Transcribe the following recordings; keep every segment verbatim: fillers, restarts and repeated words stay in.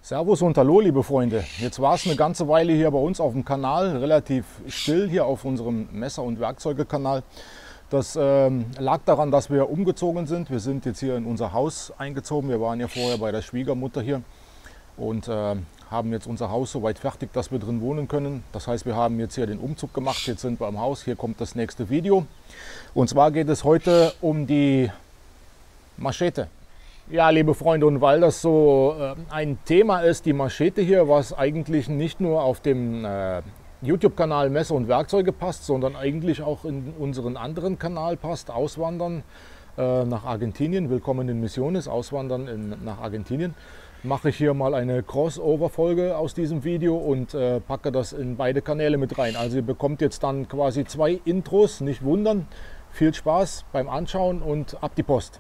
Servus und Hallo, liebe Freunde. Jetzt war es eine ganze Weile hier bei uns auf dem Kanal, relativ still hier auf unserem Messer- und Werkzeuge-Kanal. Das ähm, lag daran, dass wir umgezogen sind. Wir sind jetzt hier in unser Haus eingezogen. Wir waren ja vorher bei der Schwiegermutter hier und äh, haben jetzt unser Haus soweit fertig, dass wir drin wohnen können. Das heißt, wir haben jetzt hier den Umzug gemacht. Jetzt sind wir im Haus. Hier kommt das nächste Video. Und zwar geht es heute um die Machete. Ja, liebe Freunde, und weil das so äh, ein Thema ist, die Machete hier, was eigentlich nicht nur auf dem äh, YouTube-Kanal Messer und Werkzeuge passt, sondern eigentlich auch in unseren anderen Kanal passt, Auswandern äh, nach Argentinien, Willkommen in Misiones, Auswandern in, nach Argentinien, mache ich hier mal eine Crossover-Folge aus diesem Video und äh, packe das in beide Kanäle mit rein. Also ihr bekommt jetzt dann quasi zwei Intros, nicht wundern. Viel Spaß beim Anschauen und ab die Post.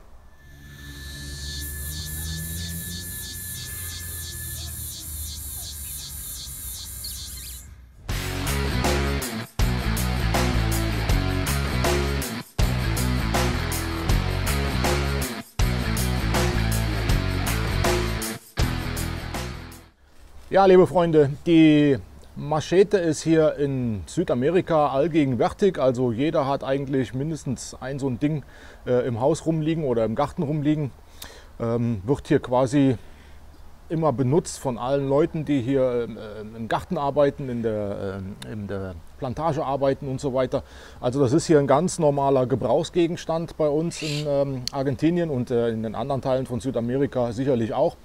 Ja, liebe Freunde, die Machete ist hier in Südamerika allgegenwärtig. Also jeder hat eigentlich mindestens ein so ein Ding äh, im Haus rumliegen oder im Garten rumliegen. Ähm, wird hier quasi immer benutzt von allen Leuten, die hier äh, im Garten arbeiten, in der, äh, in der Plantage arbeiten und so weiter. Also das ist hier ein ganz normaler Gebrauchsgegenstand bei uns in ähm, Argentinien und äh, in den anderen Teilen von Südamerika sicherlich auch.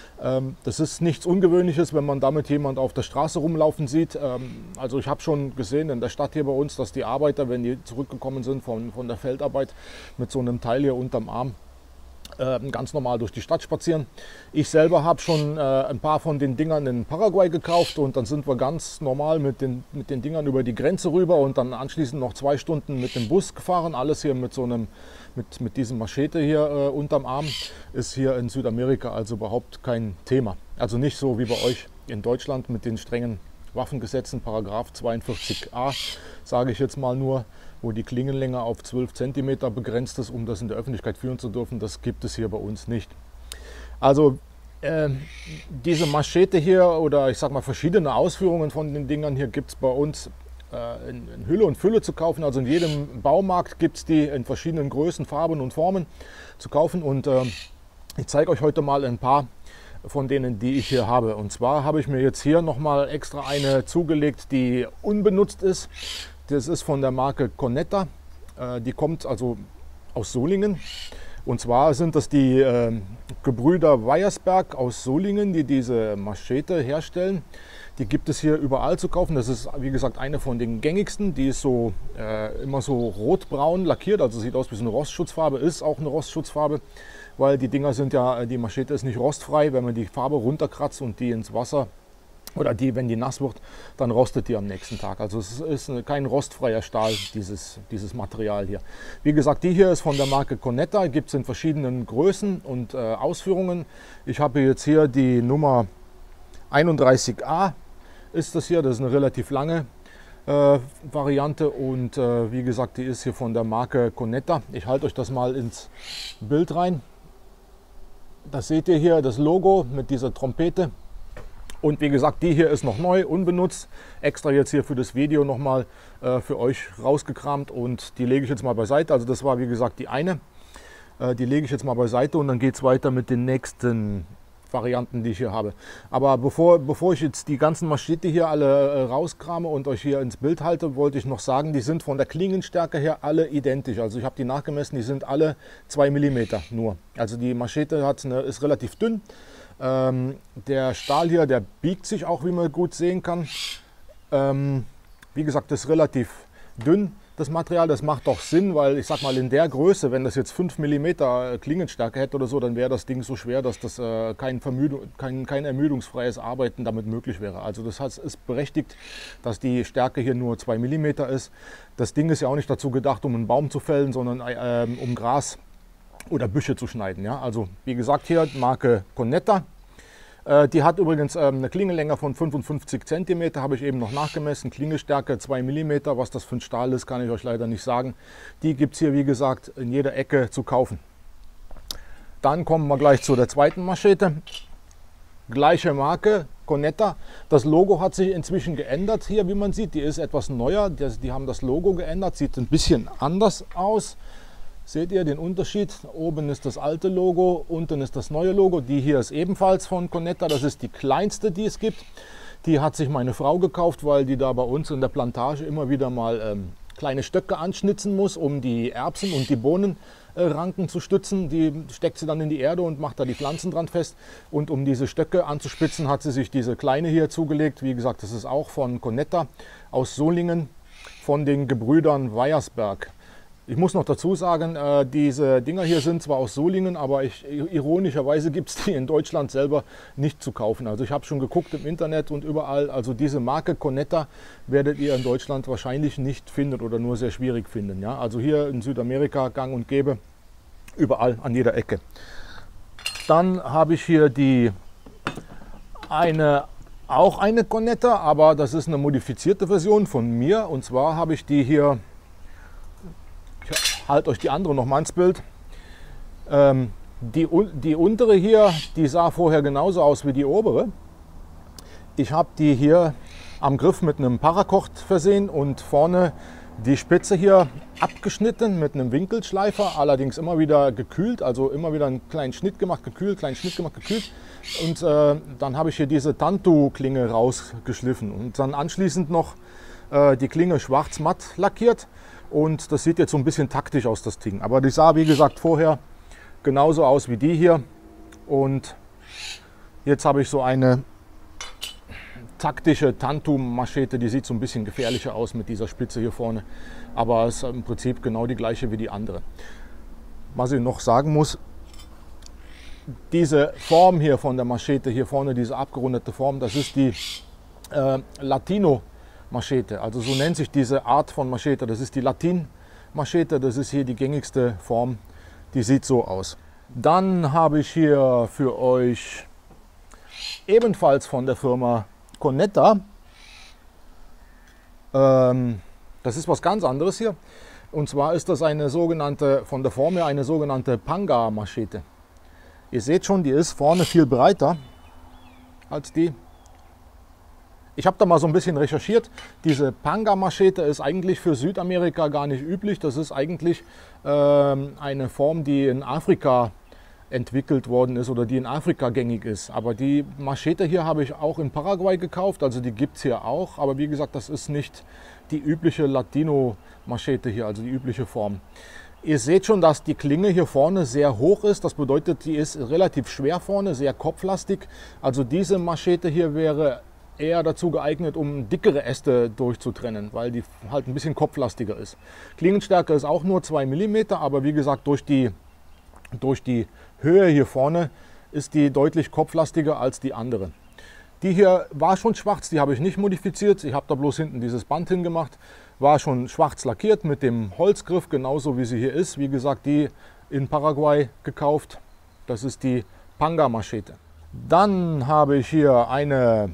Das ist nichts Ungewöhnliches, wenn man damit jemand auf der Straße rumlaufen sieht. Also ich habe schon gesehen in der Stadt hier bei uns, dass die Arbeiter, wenn die zurückgekommen sind von, von der Feldarbeit, mit so einem Teil hier unterm Arm ganz normal durch die Stadt spazieren. Ich selber habe schon ein paar von den Dingern in Paraguay gekauft und dann sind wir ganz normal mit den, mit den Dingern über die Grenze rüber und dann anschließend noch zwei Stunden mit dem Bus gefahren. Alles hier mit so einem Mit, mit diesem Machete hier äh, unterm Arm ist hier in Südamerika also überhaupt kein Thema. Also nicht so wie bei euch in Deutschland mit den strengen Waffengesetzen, Paragraph zweiundvierzig a, sage ich jetzt mal nur, wo die Klingenlänge auf zwölf Zentimeter begrenzt ist, um das in der Öffentlichkeit führen zu dürfen. Das gibt es hier bei uns nicht. Also äh, diese Machete hier oder ich sag mal verschiedene Ausführungen von den Dingern hier gibt es bei uns In, in Hülle und Fülle zu kaufen. Also in jedem Baumarkt gibt es die in verschiedenen Größen, Farben und Formen zu kaufen. Und äh, ich zeige euch heute mal ein paar von denen, die ich hier habe. Und zwar habe ich mir jetzt hier nochmal extra eine zugelegt, die unbenutzt ist. Das ist von der Marke Conetta. Äh, die kommt also aus Solingen. Und zwar sind das die äh, Gebrüder Weiersberg aus Solingen, die diese Machete herstellen. Die gibt es hier überall zu kaufen. Das ist, wie gesagt, eine von den gängigsten. Die ist so äh, immer so rotbraun lackiert, also sieht aus wie so eine Rostschutzfarbe, ist auch eine Rostschutzfarbe, weil die Dinger sind ja, die Machete ist nicht rostfrei. Wenn man die Farbe runterkratzt und die ins Wasser oder die, wenn die nass wird, dann rostet die am nächsten Tag. Also es ist kein rostfreier Stahl, dieses, dieses Material hier. Wie gesagt, die hier ist von der Marke Conetta, gibt es in verschiedenen Größen und äh, Ausführungen. Ich habe jetzt hier die Nummer einunddreißig a ist das hier, das ist eine relativ lange äh, Variante und äh, wie gesagt, die ist hier von der Marke Conetta. Ich halte euch das mal ins Bild rein. Das seht ihr hier, das Logo mit dieser Trompete. Und wie gesagt, die hier ist noch neu, unbenutzt. Extra jetzt hier für das Video nochmal äh, für euch rausgekramt und die lege ich jetzt mal beiseite. Also das war wie gesagt die eine. Äh, die lege ich jetzt mal beiseite und dann geht es weiter mit den nächsten Varianten, die ich hier habe. Aber bevor, bevor ich jetzt die ganzen Machete hier alle äh, rauskrame und euch hier ins Bild halte, wollte ich noch sagen, die sind von der Klingenstärke her alle identisch. Also ich habe die nachgemessen, die sind alle zwei Millimeter nur. Also die Machete hat eine, ist relativ dünn. Ähm, der Stahl hier, der biegt sich auch, wie man gut sehen kann. Ähm, wie gesagt, das ist relativ dünn, das Material. Das macht doch Sinn, weil ich sag mal in der Größe, wenn das jetzt fünf Millimeter Klingenstärke hätte oder so, dann wäre das Ding so schwer, dass das äh, kein, Vermüdung, kein, kein ermüdungsfreies Arbeiten damit möglich wäre. Also das heißt, ist berechtigt, dass die Stärke hier nur zwei Millimeter ist. Das Ding ist ja auch nicht dazu gedacht, um einen Baum zu fällen, sondern äh, um Gras oder Büsche zu schneiden. Ja? Also wie gesagt, hier Marke Conetta. Äh, die hat übrigens äh, eine Klingenlänge von fünfundfünfzig Zentimeter, habe ich eben noch nachgemessen. Klingenstärke zwei Millimeter, was das für ein Stahl ist, kann ich euch leider nicht sagen. Die gibt es hier, wie gesagt, in jeder Ecke zu kaufen. Dann kommen wir gleich zu der zweiten Machete. gleiche Marke, Conetta. Das Logo hat sich inzwischen geändert hier, wie man sieht. Die ist etwas neuer. Die, die haben das Logo geändert, sieht ein bisschen anders aus. Seht ihr den Unterschied? Oben ist das alte Logo, unten ist das neue Logo. Die hier ist ebenfalls von Conetta. Das ist die kleinste, die es gibt. Die hat sich meine Frau gekauft, weil die da bei uns in der Plantage immer wieder mal ähm, kleine Stöcke anschnitzen muss, um die Erbsen und die Bohnenranken zu stützen. Die steckt sie dann in die Erde und macht da die Pflanzen dran fest. Und um diese Stöcke anzuspitzen, hat sie sich diese kleine hier zugelegt. Wie gesagt, das ist auch von Conetta aus Solingen, von den Gebrüdern Weiersberg. Ich muss noch dazu sagen, äh, diese Dinger hier sind zwar aus Solingen, aber ich, ironischerweise gibt es die in Deutschland selber nicht zu kaufen. Also ich habe schon geguckt im Internet und überall, also diese Marke Conetta werdet ihr in Deutschland wahrscheinlich nicht finden oder nur sehr schwierig finden. Ja? Also hier in Südamerika gang und gäbe, überall an jeder Ecke. Dann habe ich hier die eine, auch eine Conetta, aber das ist eine modifizierte Version von mir. Und zwar habe ich die hier, halt euch die andere noch mal ins Bild. Ähm, die, die untere hier, die sah vorher genauso aus wie die obere. Ich habe die hier am Griff mit einem Paracord versehen und vorne die Spitze hier abgeschnitten mit einem Winkelschleifer, allerdings immer wieder gekühlt, also immer wieder einen kleinen Schnitt gemacht, gekühlt, kleinen Schnitt gemacht, gekühlt. Und äh, dann habe ich hier diese Tantu-Klinge rausgeschliffen und dann anschließend noch äh, die Klinge schwarz matt lackiert. Und das sieht jetzt so ein bisschen taktisch aus, das Ding. Aber die sah, wie gesagt, vorher genauso aus wie die hier. Und jetzt habe ich so eine taktische Tantu-Maschete. Die sieht so ein bisschen gefährlicher aus mit dieser Spitze hier vorne. Aber es ist im Prinzip genau die gleiche wie die andere. Was ich noch sagen muss, diese Form hier von der Maschete, hier vorne, diese abgerundete Form, das ist die äh, Latino Maschete, also so nennt sich diese Art von Maschete. Das ist die Latin-Maschete, das ist hier die gängigste Form, die sieht so aus. Dann habe ich hier für euch ebenfalls von der Firma Conetta, ähm, das ist was ganz anderes hier, und zwar ist das eine sogenannte, von der Form her eine sogenannte Panga-Maschete. Ihr seht schon, die ist vorne viel breiter als die. Ich habe da mal so ein bisschen recherchiert. Diese Panga-Maschete ist eigentlich für Südamerika gar nicht üblich. Das ist eigentlich ähm, eine Form, die in Afrika entwickelt worden ist oder die in Afrika gängig ist. Aber die Maschete hier habe ich auch in Paraguay gekauft, also die gibt es hier auch. Aber wie gesagt, das ist nicht die übliche Latino-Maschete hier, also die übliche Form. Ihr seht schon, dass die Klinge hier vorne sehr hoch ist. Das bedeutet, die ist relativ schwer vorne, sehr kopflastig. Also diese Maschete hier wäre eher dazu geeignet, um dickere Äste durchzutrennen, weil die halt ein bisschen kopflastiger ist. Klingenstärke ist auch nur zwei Millimeter, aber wie gesagt, durch die, durch die Höhe hier vorne ist die deutlich kopflastiger als die andere. Die hier war schon schwarz, die habe ich nicht modifiziert. Ich habe da bloß hinten dieses Band hingemacht. War schon schwarz lackiert mit dem Holzgriff, genauso wie sie hier ist. Wie gesagt, die in Paraguay gekauft. Das ist die Panga-Maschete. Dann habe ich hier eine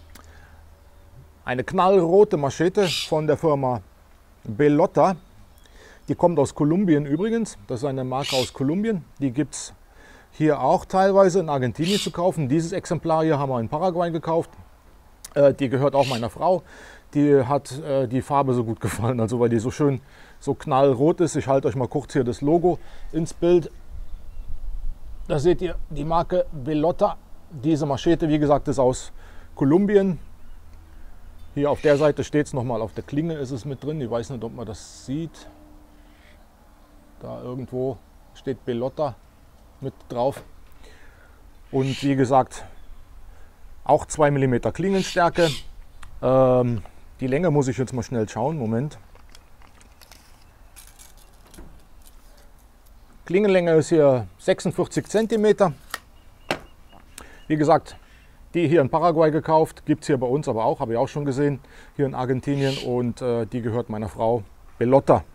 Eine knallrote Maschete von der Firma Bellota. Die kommt aus Kolumbien übrigens. Das ist eine Marke aus Kolumbien. Die gibt es hier auch teilweise in Argentinien zu kaufen. Dieses Exemplar hier haben wir in Paraguay gekauft. Äh, die gehört auch meiner Frau. Die hat äh, die Farbe so gut gefallen, also weil die so schön so knallrot ist. Ich halte euch mal kurz hier das Logo ins Bild. Da seht ihr die Marke Bellota. Diese Maschete, wie gesagt, ist aus Kolumbien. Hier auf der Seite steht es nochmal, auf der Klinge ist es mit drin. Ich weiß nicht, ob man das sieht. Da irgendwo steht Bellota mit drauf. Und wie gesagt, auch zwei Millimeter Klingenstärke. Ähm, die Länge muss ich jetzt mal schnell schauen. Moment. Klingenlänge ist hier sechsundvierzig Zentimeter. Wie gesagt, die hier in Paraguay gekauft, gibt es hier bei uns aber auch, habe ich auch schon gesehen, hier in Argentinien, und äh, die gehört meiner Frau Bellota.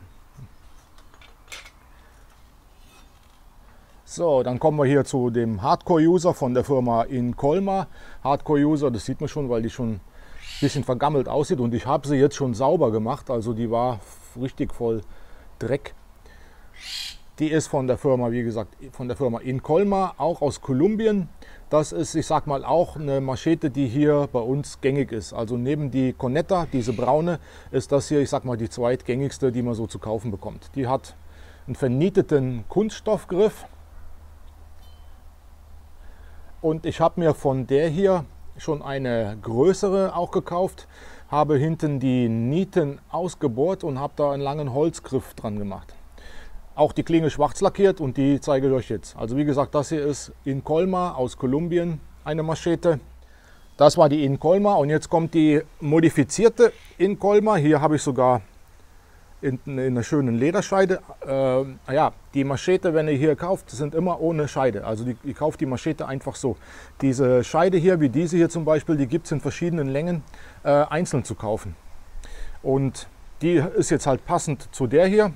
So, dann kommen wir hier zu dem Hardcore-User von der Firma Incolma. Hardcore-User, das sieht man schon, weil die schon ein bisschen vergammelt aussieht, und ich habe sie jetzt schon sauber gemacht, also die war richtig voll Dreck. Die ist von der Firma, wie gesagt, von der Firma Incolma, auch aus Kolumbien. Das ist, ich sag mal, auch eine Machete, die hier bei uns gängig ist. Also neben die Cornetta, diese braune, ist das hier, ich sag mal, die zweitgängigste, die man so zu kaufen bekommt. Die hat einen vernieteten Kunststoffgriff. Und ich habe mir von der hier schon eine größere auch gekauft, habe hinten die Nieten ausgebohrt und habe da einen langen Holzgriff dran gemacht. Auch die Klinge schwarz lackiert und die zeige ich euch jetzt. Also wie gesagt, das hier ist Incolma aus Kolumbien, eine Machete. Das war die Incolma und jetzt kommt die modifizierte Incolma. Hier habe ich sogar in, in einer schönen Lederscheide. Äh, ja, die Machete, wenn ihr hier kauft, sind immer ohne Scheide. Also die, ihr kauft die Machete einfach so. Diese Scheide hier, wie diese hier zum Beispiel, die gibt es in verschiedenen Längen äh, einzeln zu kaufen. Und die ist jetzt halt passend zu der hier.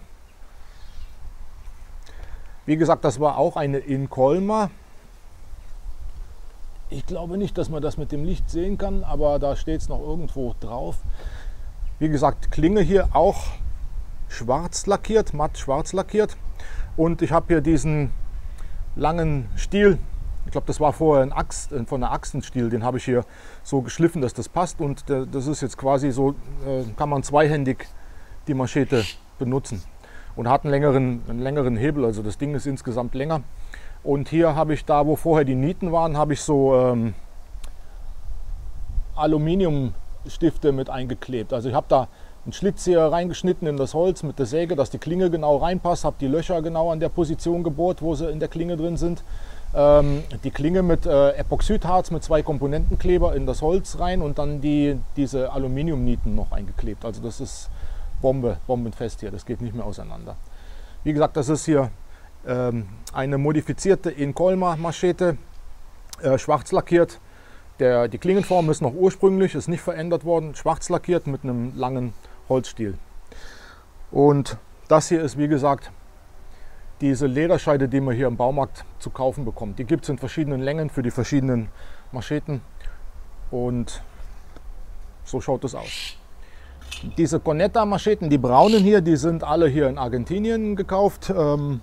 Wie gesagt, das war auch eine Incolma. Ich glaube nicht, dass man das mit dem Licht sehen kann, aber da steht es noch irgendwo drauf. Wie gesagt, Klinge hier auch schwarz lackiert, matt schwarz lackiert. Und ich habe hier diesen langen Stiel. Ich glaube, das war vorher ein Axt, von der Achsenstiel. Den habe ich hier so geschliffen, dass das passt. Und das ist jetzt quasi so, kann man zweihändig die Machete benutzen. Und hat einen längeren, einen längeren Hebel, also das Ding ist insgesamt länger. Und hier habe ich da, wo vorher die Nieten waren, habe ich so ähm, Aluminiumstifte mit eingeklebt. Also ich habe da einen Schlitz hier reingeschnitten in das Holz mit der Säge, dass die Klinge genau reinpasst, habe die Löcher genau an der Position gebohrt, wo sie in der Klinge drin sind. Ähm, die Klinge mit äh, Epoxidharz mit zwei Komponentenkleber in das Holz rein und dann die, diese Aluminiumnieten noch eingeklebt. Also das ist Bombe, bombenfest hier, das geht nicht mehr auseinander. Wie gesagt, das ist hier ähm, eine modifizierte Incolma Machete, äh, schwarz lackiert. Der, die Klingenform ist noch ursprünglich, ist nicht verändert worden, schwarz lackiert mit einem langen Holzstiel. Und das hier ist, wie gesagt, diese Lederscheide, die man hier im Baumarkt zu kaufen bekommt. Die gibt es in verschiedenen Längen für die verschiedenen Macheten und so schaut es aus. Diese Cornetta-Macheten, die braunen hier, die sind alle hier in Argentinien gekauft. Ähm,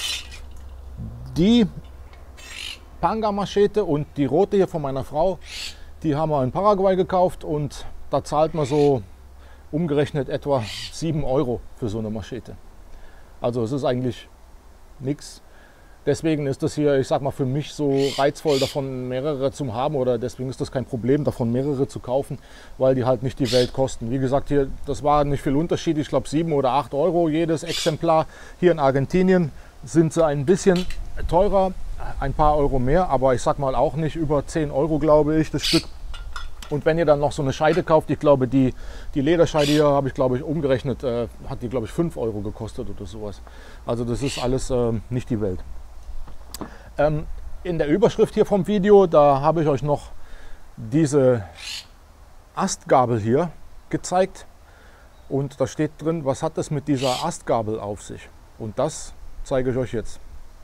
die Panga-Machete und die rote hier von meiner Frau, die haben wir in Paraguay gekauft und da zahlt man so umgerechnet etwa sieben Euro für so eine Machete. Also es ist eigentlich nichts. Deswegen ist das hier, ich sag mal, für mich so reizvoll, davon mehrere zu haben, oder deswegen ist das kein Problem, davon mehrere zu kaufen, weil die halt nicht die Welt kosten. Wie gesagt, hier, das war nicht viel Unterschied, ich glaube sieben oder acht Euro jedes Exemplar. Hier in Argentinien sind sie ein bisschen teurer, ein paar Euro mehr, aber ich sag mal auch nicht über zehn Euro, glaube ich, das Stück. Und wenn ihr dann noch so eine Scheide kauft, ich glaube, die, die Lederscheide hier habe ich, glaube ich, umgerechnet, äh, hat die, glaube ich, fünf Euro gekostet oder sowas. Also das ist alles äh, nicht die Welt. Ähm, in der Überschrift hier vom Video, da habe ich euch noch diese Astgabel hier gezeigt. Und da steht drin, was hat es mit dieser Astgabel auf sich? Und das zeige ich euch jetzt.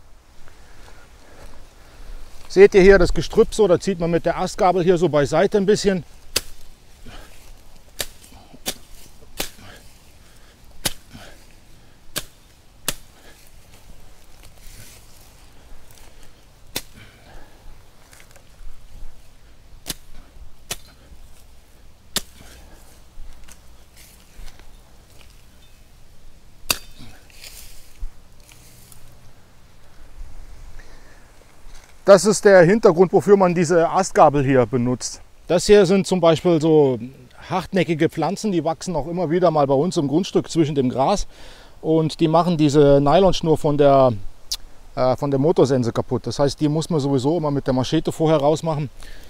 Seht ihr hier das Gestrüpp so, da zieht man mit der Astgabel hier so beiseite ein bisschen. Das ist der Hintergrund, wofür man diese Astgabel hier benutzt. Das hier sind zum Beispiel so hartnäckige Pflanzen, die wachsen auch immer wieder mal bei uns im Grundstück zwischen dem Gras. Und die machen diese Nylonschnur von der, äh, von der Motorsense kaputt. Das heißt, die muss man sowieso immer mit der Machete vorher rausmachen.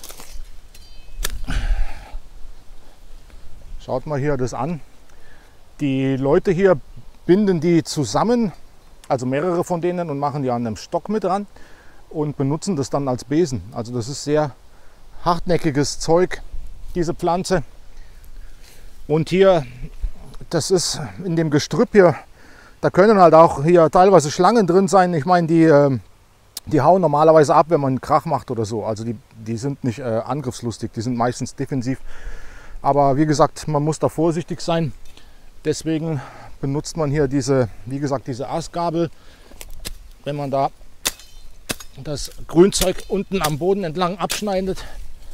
Schaut mal hier das an. Die Leute hier binden die zusammen, also mehrere von denen, und machen die an einem Stock mit dran und benutzen das dann als Besen. Also das ist sehr hartnäckiges Zeug, diese Pflanze. Und hier, das ist in dem Gestrüpp hier, da können halt auch hier teilweise Schlangen drin sein. Ich meine, die, die hauen normalerweise ab, wenn man einen Krach macht oder so. Also die, die sind nicht äh, angriffslustig, die sind meistens defensiv. Aber wie gesagt, man muss da vorsichtig sein. Deswegen benutzt man hier diese, wie gesagt, diese Astgabel. wenn man da das Grünzeug unten am Boden entlang abschneidet.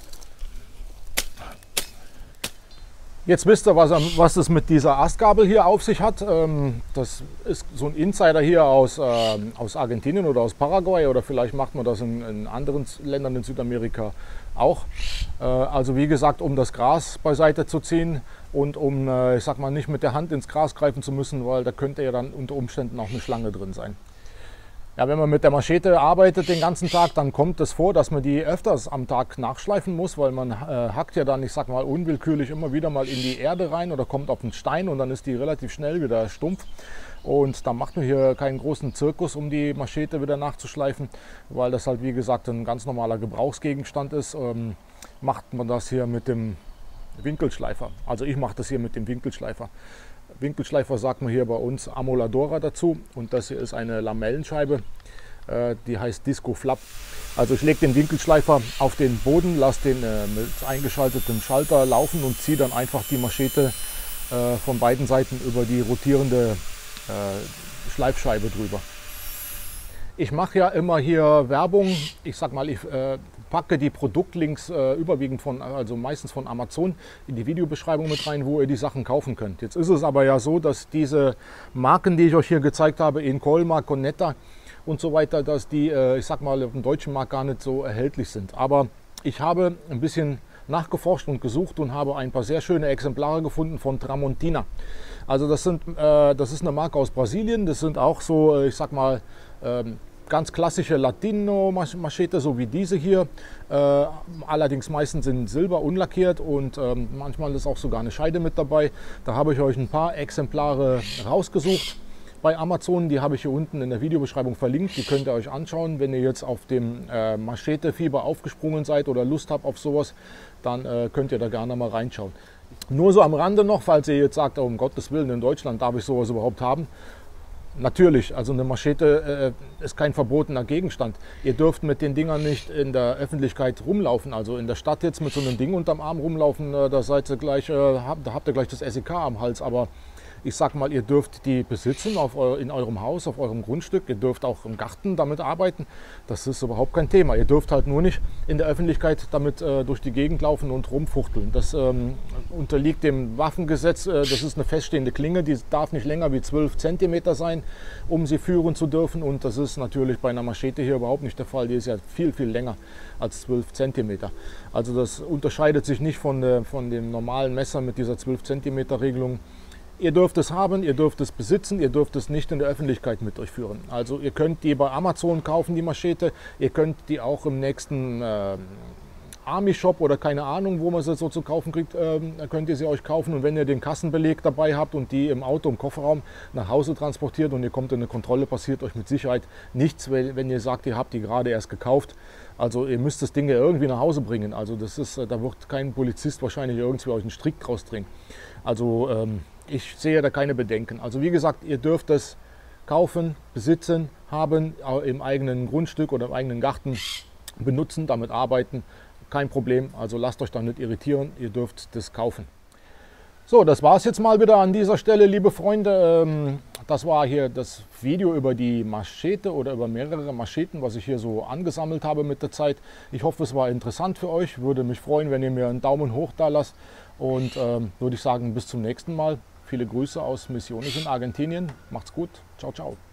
Jetzt wisst ihr, was, was es mit dieser Astgabel hier auf sich hat. Das ist so ein Insider hier aus, aus Argentinien oder aus Paraguay, oder vielleicht macht man das in, in anderen Ländern in Südamerika auch. Also wie gesagt, um das Gras beiseite zu ziehen und um, ich sag mal, nicht mit der Hand ins Gras greifen zu müssen, weil da könnte ja dann unter Umständen auch eine Schlange drin sein. Ja, wenn man mit der Machete arbeitet den ganzen Tag, dann kommt es vor, dass man die öfters am Tag nachschleifen muss, weil man äh, hackt ja dann, ich sag mal, unwillkürlich immer wieder mal in die Erde rein oder kommt auf einen Stein und dann ist die relativ schnell wieder stumpf. Und da macht man hier keinen großen Zirkus, um die Machete wieder nachzuschleifen, weil das halt, wie gesagt, ein ganz normaler Gebrauchsgegenstand ist. Ähm, macht man das hier mit dem Winkelschleifer. Also ich mache das hier mit dem Winkelschleifer. Winkelschleifer sagt man hier bei uns Amoladora dazu, und das hier ist eine Lamellenscheibe, äh, die heißt Disco Flap. Also ich lege den Winkelschleifer auf den Boden, lasse den äh, mit eingeschaltetem Schalter laufen und ziehe dann einfach die Machete äh, von beiden Seiten über die rotierende äh, Schleifscheibe drüber. Ich mache ja immer hier Werbung, ich sag mal, ich äh, packe die Produktlinks äh, überwiegend von, also meistens von Amazon, in die Videobeschreibung mit rein, wo ihr die Sachen kaufen könnt. Jetzt ist es aber ja so, dass diese Marken, die ich euch hier gezeigt habe, Incolma, Conetta und so weiter, dass die, äh, ich sag mal, auf dem deutschen Markt gar nicht so erhältlich sind. Aber ich habe ein bisschen nachgeforscht und gesucht und habe ein paar sehr schöne Exemplare gefunden von Tramontina. Also das, sind, äh, das ist eine Marke aus Brasilien, das sind auch so, ich sag mal, ähm, ganz klassische Latino-Machete, so wie diese hier, äh, allerdings meistens in Silber unlackiert, und ähm, manchmal ist auch sogar eine Scheide mit dabei. Da habe ich euch ein paar Exemplare rausgesucht bei Amazon, die habe ich hier unten in der Videobeschreibung verlinkt, die könnt ihr euch anschauen. Wenn ihr jetzt auf dem äh, Machete-Fieber aufgesprungen seid oder Lust habt auf sowas, dann äh, könnt ihr da gerne mal reinschauen. Nur so am Rande noch, falls ihr jetzt sagt, oh, um Gottes Willen, in Deutschland darf ich sowas überhaupt haben. Natürlich, also eine Machete äh, ist kein verbotener Gegenstand. Ihr dürft mit den Dingern nicht in der Öffentlichkeit rumlaufen. Also in der Stadt jetzt mit so einem Ding unterm Arm rumlaufen, äh, da, seid ihr gleich, äh, habt, da habt ihr gleich das S E K am Hals. Aber ich sag mal, ihr dürft die besitzen auf eu in eurem Haus, auf eurem Grundstück. Ihr dürft auch im Garten damit arbeiten. Das ist überhaupt kein Thema. Ihr dürft halt nur nicht in der Öffentlichkeit damit äh, durch die Gegend laufen und rumfuchteln. Das ähm, unterliegt dem Waffengesetz. Äh, das ist eine feststehende Klinge, die darf nicht länger wie zwölf Zentimeter sein, um sie führen zu dürfen. Und das ist natürlich bei einer Machete hier überhaupt nicht der Fall. Die ist ja viel, viel länger als zwölf Zentimeter. Also das unterscheidet sich nicht von, der, von dem normalen Messer mit dieser zwölf Zentimeter Regelung. Ihr dürft es haben, ihr dürft es besitzen, ihr dürft es nicht in der Öffentlichkeit mit euch führen. Also ihr könnt die bei Amazon kaufen, die Machete. Ihr könnt die auch im nächsten äh, Army Shop oder keine Ahnung, wo man sie so zu kaufen kriegt, äh, könnt ihr sie euch kaufen. Und wenn ihr den Kassenbeleg dabei habt und die im Auto, im Kofferraum nach Hause transportiert und ihr kommt in eine Kontrolle, passiert euch mit Sicherheit nichts, wenn ihr sagt, ihr habt die gerade erst gekauft. Also ihr müsst das Ding ja irgendwie nach Hause bringen. Also das ist, da wird kein Polizist wahrscheinlich irgendwie euch einen Strick draus drehen. Also ähm, ich sehe da keine Bedenken. Also wie gesagt, ihr dürft es kaufen, besitzen, haben, im eigenen Grundstück oder im eigenen Garten benutzen, damit arbeiten. Kein Problem, also lasst euch da nicht irritieren, ihr dürft das kaufen. So, das war es jetzt mal wieder an dieser Stelle, liebe Freunde. Das war hier das Video über die Machete oder über mehrere Macheten, was ich hier so angesammelt habe mit der Zeit. Ich hoffe, es war interessant für euch. Würde mich freuen, wenn ihr mir einen Daumen hoch da lasst. Und ähm, würde ich sagen, bis zum nächsten Mal. Viele Grüße aus Misiones in Argentinien. Macht's gut. Ciao, ciao.